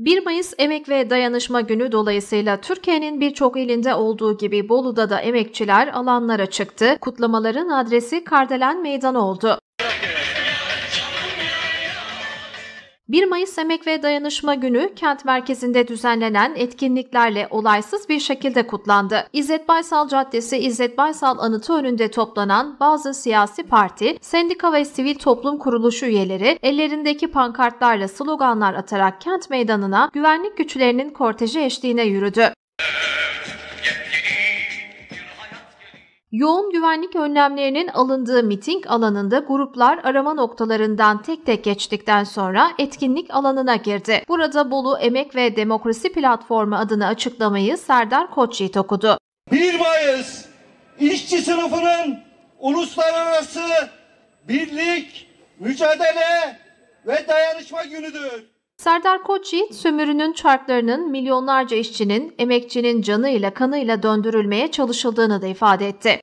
1 Mayıs Emek ve Dayanışma Günü dolayısıyla Türkiye'nin birçok ilinde olduğu gibi Bolu'da da emekçiler alanlara çıktı. Kutlamaların adresi Kardelen Meydanı oldu. 1 Mayıs Emek ve Dayanışma Günü kent merkezinde düzenlenen etkinliklerle olaysız bir şekilde kutlandı. İzzet Baysal Caddesi İzzet Baysal Anıtı önünde toplanan bazı siyasi parti, sendika ve sivil toplum kuruluşu üyeleri ellerindeki pankartlarla sloganlar atarak kent meydanına güvenlik güçlerinin korteji eşliğine yürüdü. Yoğun güvenlik önlemlerinin alındığı miting alanında gruplar arama noktalarından tek tek geçtikten sonra etkinlik alanına girdi. Burada Bolu Emek ve Demokrasi Platformu adına açıklamayı Serdar Koçyiğit okudu. 1 Mayıs işçi sınıfının uluslararası birlik, mücadele ve dayanışma günüdür. Serdar Koçyiğit, sömürünün çarklarının milyonlarca işçinin, emekçinin canıyla kanıyla döndürülmeye çalışıldığını da ifade etti.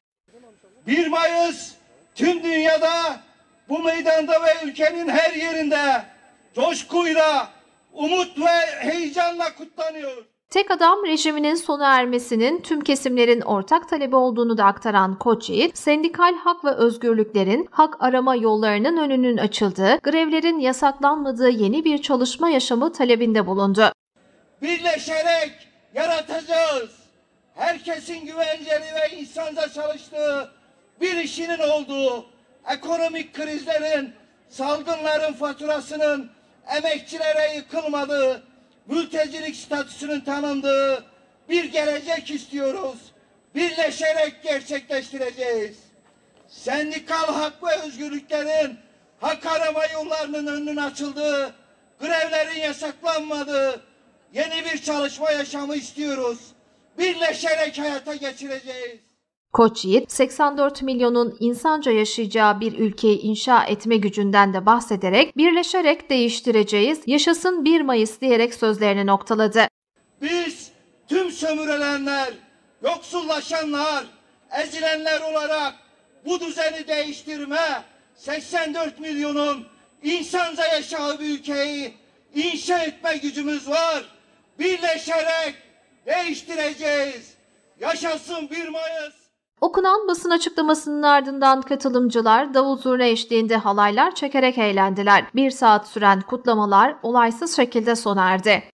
1 Mayıs tüm dünyada, bu meydanda ve ülkenin her yerinde coşkuyla, umut ve heyecanla kutlanıyor. Tek adam rejiminin sona ermesinin tüm kesimlerin ortak talebi olduğunu da aktaran Koçyiğit, sendikal hak ve özgürlüklerin, hak arama yollarının önünün açıldığı, grevlerin yasaklanmadığı yeni bir çalışma yaşamı talebinde bulundu. Birleşerek yaratacağız. Herkesin güvenceli ve insanca çalıştığı, bir işinin olduğu, ekonomik krizlerin, salgınların faturasının emekçilere yıkılmadığı, mültecilik statüsünün tanındığı bir gelecek istiyoruz. Birleşerek gerçekleştireceğiz. Sendikal hak ve özgürlüklerin, hak arama yollarının önünün açıldığı, grevlerin yasaklanmadığı yeni bir çalışma yaşamı istiyoruz. Birleşerek hayata geçireceğiz. Koçyiğit, 84 milyonun insanca yaşayacağı bir ülkeyi inşa etme gücünden de bahsederek birleşerek değiştireceğiz, yaşasın 1 Mayıs diyerek sözlerini noktaladı. Biz tüm sömürülenler, yoksullaşanlar, ezilenler olarak bu düzeni değiştirme, 84 milyonun insanca yaşadığı bir ülkeyi inşa etme gücümüz var. Birleşerek değiştireceğiz. Yaşasın 1 Mayıs. Okunan basın açıklamasının ardından katılımcılar davul zurna eşliğinde halaylar çekerek eğlendiler. 1 saat süren kutlamalar olaysız şekilde sona erdi.